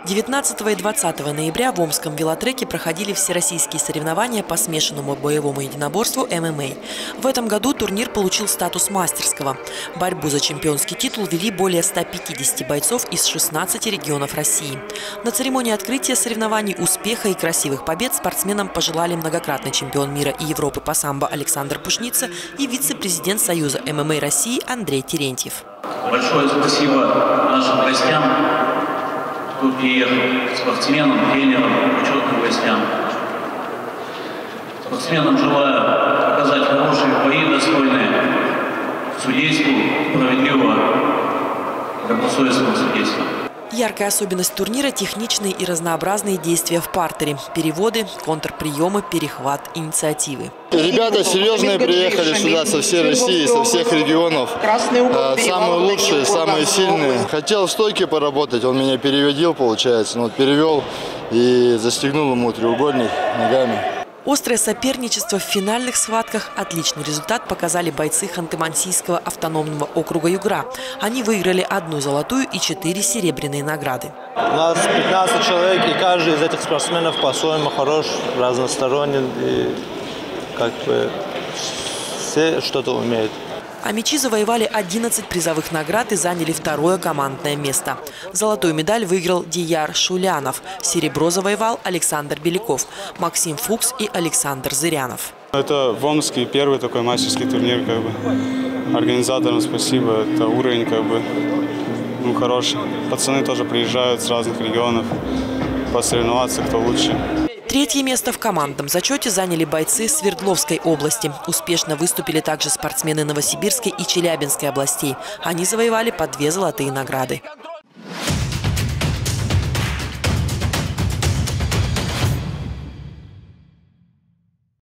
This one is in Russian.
19 и 20 ноября в Омском велотреке проходили всероссийские соревнования по смешанному боевому единоборству ММА. В этом году турнир получил статус мастерского. Борьбу за чемпионский титул вели более 150 бойцов из 16 регионов России. На церемонии открытия соревнований успеха и красивых побед спортсменам пожелали многократный чемпион мира и Европы по самбо Александр Пушница и вице-президент Союза ММА России Андрей Терентьев. Большое спасибо нашим гостям, кто приехал, спортсменам, тренерам, почетным гостям. Спортсменам желаю показать хорошие бои, достойные судейству, справедливого, добросовестного судейства. Яркая особенность турнира – техничные и разнообразные действия в партере. Переводы, контрприемы, перехват, инициативы. Ребята серьезные приехали сюда со всей России, со всех регионов. Самые лучшие, самые сильные. Хотел в стойке поработать, он меня переводил, получается. Вот перевел и застегнул ему треугольник ногами. Острое соперничество в финальных схватках, отличный результат показали бойцы Ханты-Мансийского автономного округа Югра. Они выиграли 1 золотую и 4 серебряные награды. У нас 15 человек, и каждый из этих спортсменов по-своему хорош, разносторонний, и как бы все что-то умеют. А мячи завоевали 11 призовых наград и заняли 2-е командное место. Золотую медаль выиграл Дияр Шулянов. Серебро завоевал Александр Беляков, Максим Фукс и Александр Зырянов. Это в Омске первый такой мастерский турнир. Организаторам спасибо. Это уровень хороший. Пацаны тоже приезжают с разных регионов посоревноваться, кто лучше. 3-е место в командном зачете заняли бойцы Свердловской области. Успешно выступили также спортсмены Новосибирской и Челябинской областей. Они завоевали по 2 золотые награды.